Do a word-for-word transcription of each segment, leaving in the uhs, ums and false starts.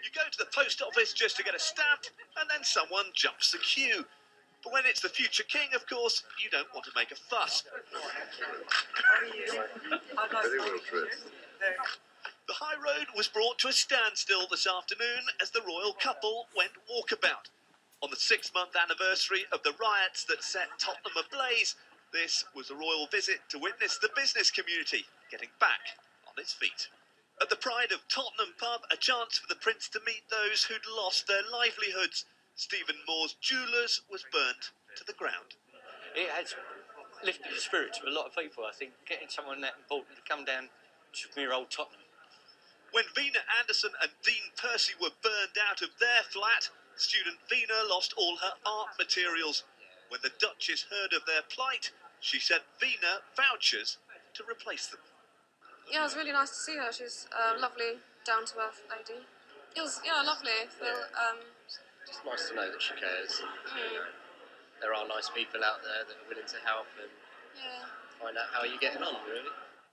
You go to the post office just to get a stamp, and then someone jumps the queue. But when it's the future king, of course, you don't want to make a fuss. The high road was brought to a standstill this afternoon as the royal couple went walkabout. On the six-month anniversary of the riots that set Tottenham ablaze, this was a royal visit to witness the business community getting back on its feet. At the Pride of Tottenham pub, a chance for the Prince to meet those who'd lost their livelihoods. Stephen Moore's Jewellers was burnt to the ground. It has lifted the spirits of a lot of people, I think, getting someone that important to come down to mere old Tottenham. When Vina Anderson and Dean Percy were burned out of their flat, student Vina lost all her art materials. When the Duchess heard of their plight, she sent Vina vouchers to replace them. Yeah, it was really nice to see her. She's a lovely, down-to-earth lady. It was, yeah, lovely. Feel, um, It's nice to know that she cares. mm, There are nice people out there that are willing to help and yeah. find out how you're getting on, really.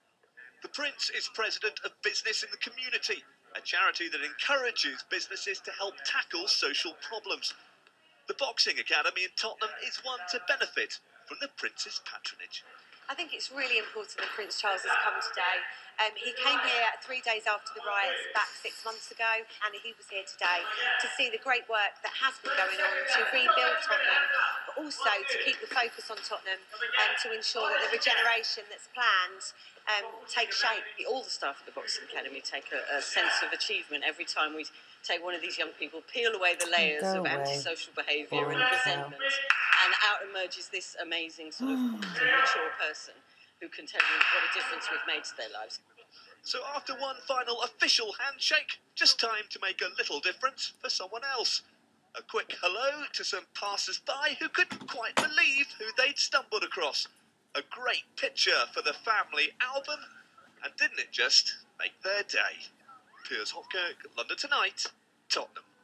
The Prince is president of Business in the Community, a charity that encourages businesses to help tackle social problems. The Boxing Academy in Tottenham is one to benefit from the Prince's patronage. I think it's really important that Prince Charles has come today. Um, he came here three days after the riots back six months ago, and he was here today to see the great work that has been going on to rebuild Tottenham, but also to keep the focus on Tottenham and to ensure that the regeneration that's planned um, takes shape. All the staff at the Boxing Academy take a, a sense of achievement every time we take one of these young people, peel away the layers Go of away. antisocial behaviour and Boring resentment, and out emerges this amazing sort of competent, mature person who can tell you what a difference we've made to their lives. So after one final official handshake, just time to make a little difference for someone else. A quick hello to some passers-by who couldn't quite believe who they'd stumbled across. A great picture for the family album, and didn't it just make their day? Piers Hopkirk, London Tonight, Tottenham.